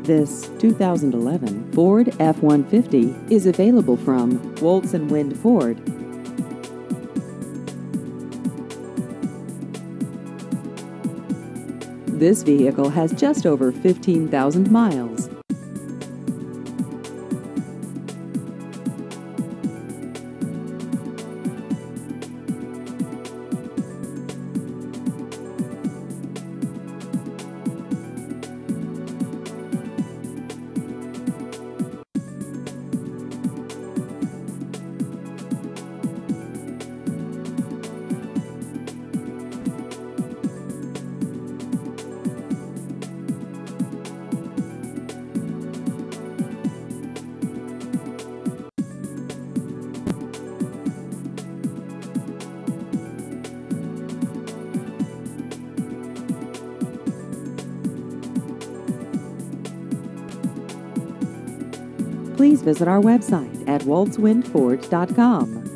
This 2011 Ford F-150 is available from Woltz & Wind Ford. This vehicle has just over 15,000 miles. Please visit our website at woltzwindford.com.